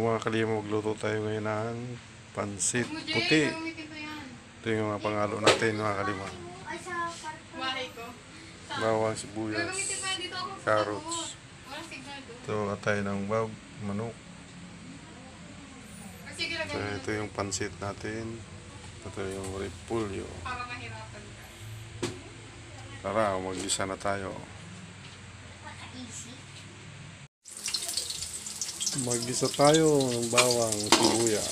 mga kalima, magluto tayo ngayon ng pansit puti. Ito yung mga pangalo natin mga kalima. Bawang, sibuyas, carrots. Ito atay ng manok. So, ito yung pansit natin. Ito yung repolyo. Tara, mag-isa na tayo. Mag-isa tayo ng bawang, sibuyas.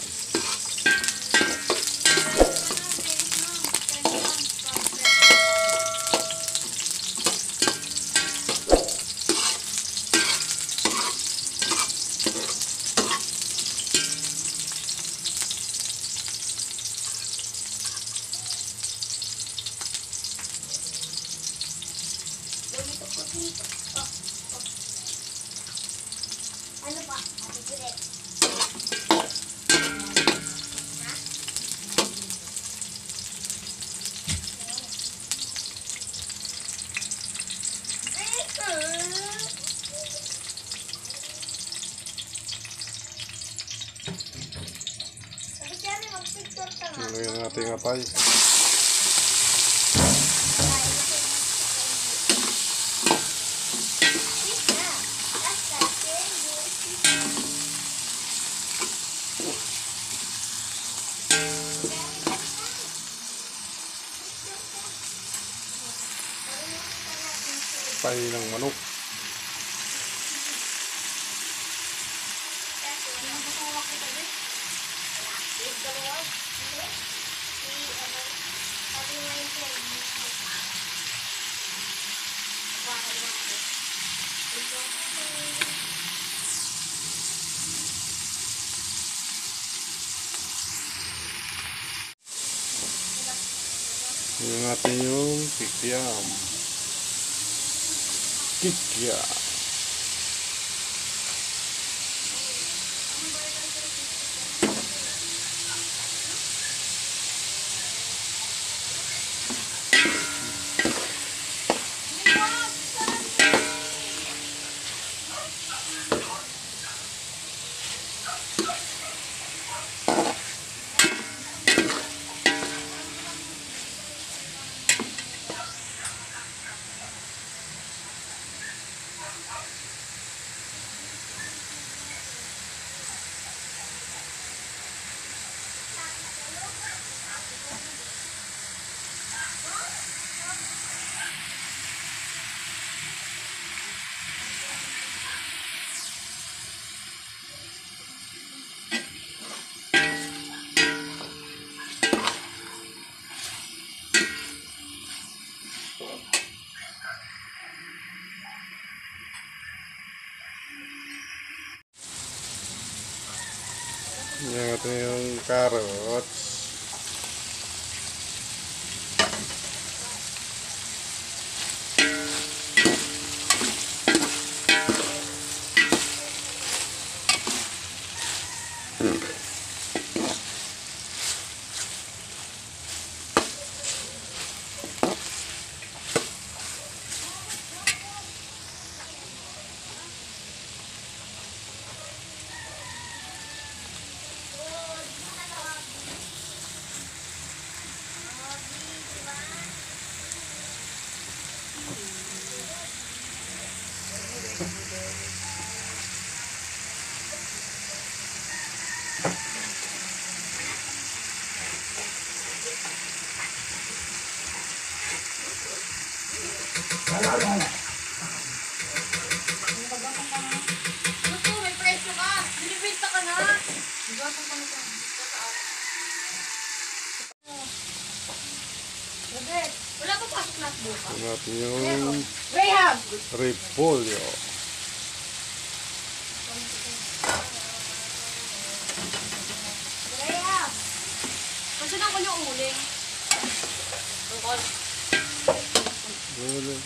Ano ba? Ate Juliet. Lagyan natin ang atay. Atay ng manok. Yung natin yung kikiam. Kikya. Yung natin yung carrots. May presyo ka. Binibenta ka na. Wala pa pasok na buka. Yung natin yung Graham! repolyo. Graham! Kasi na ko yung uling. Tungkol. Uling.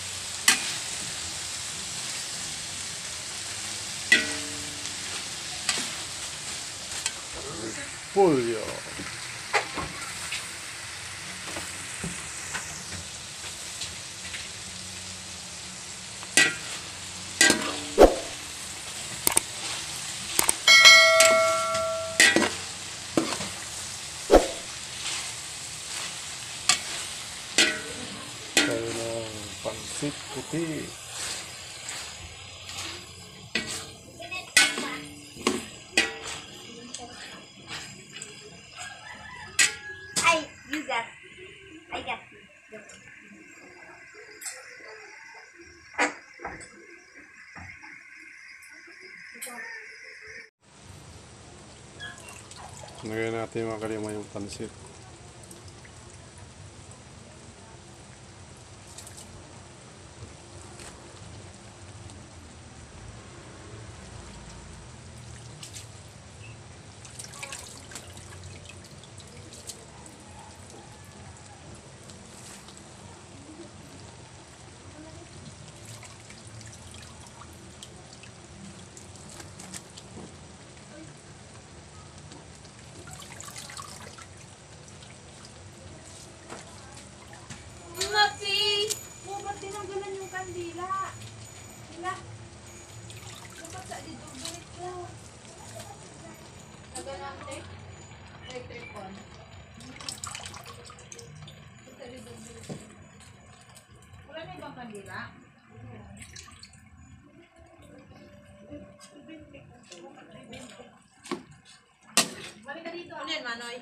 Repolyo. pansit puti. Ay, you got. I got you. Lagyan natin mga kalima yung pansit. Mati! Oh, ba't tinanggalan yung kandila? Hila. Dapat sa dito, bulit ko. Naganante? Electric one. Wala na ibang kandila? Balik ka dito. Ano yan, Manoy?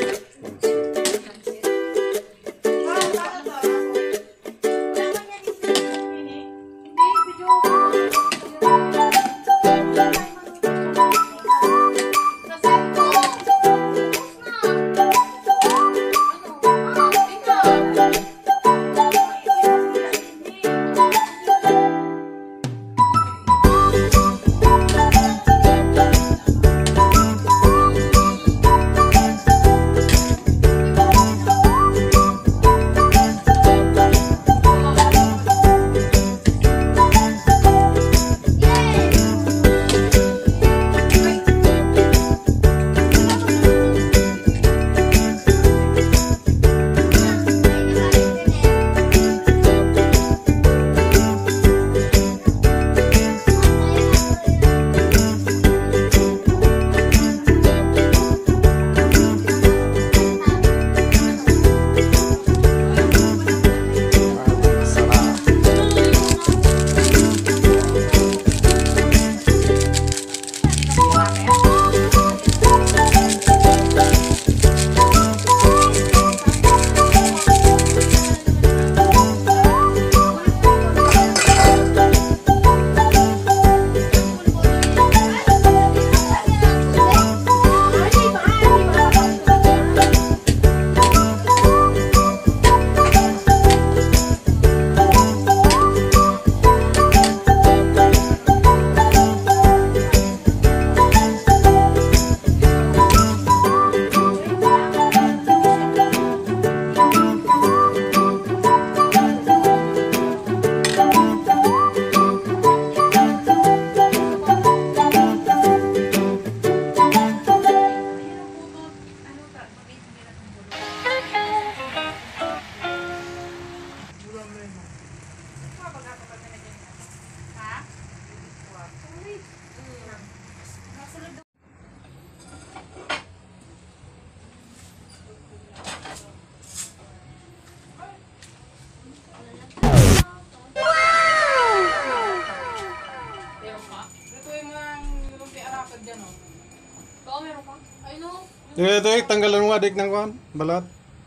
Oo, meron ka? Ay, no. Ito, tanggalan mo adik ng kuhan, balat.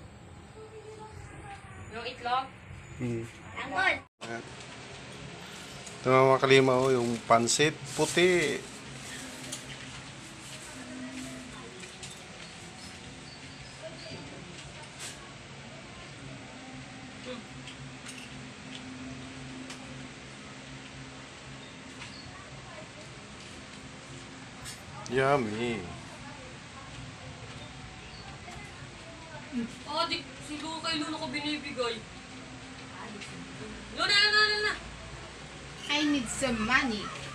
Yung itlog? Tanggol. Ayan. Ito mga kalima, oh, yung pansit puti. Yummy. Oo, di. Siguro kay Luna ko binibigay. Luna, Luna, Luna! I need some money.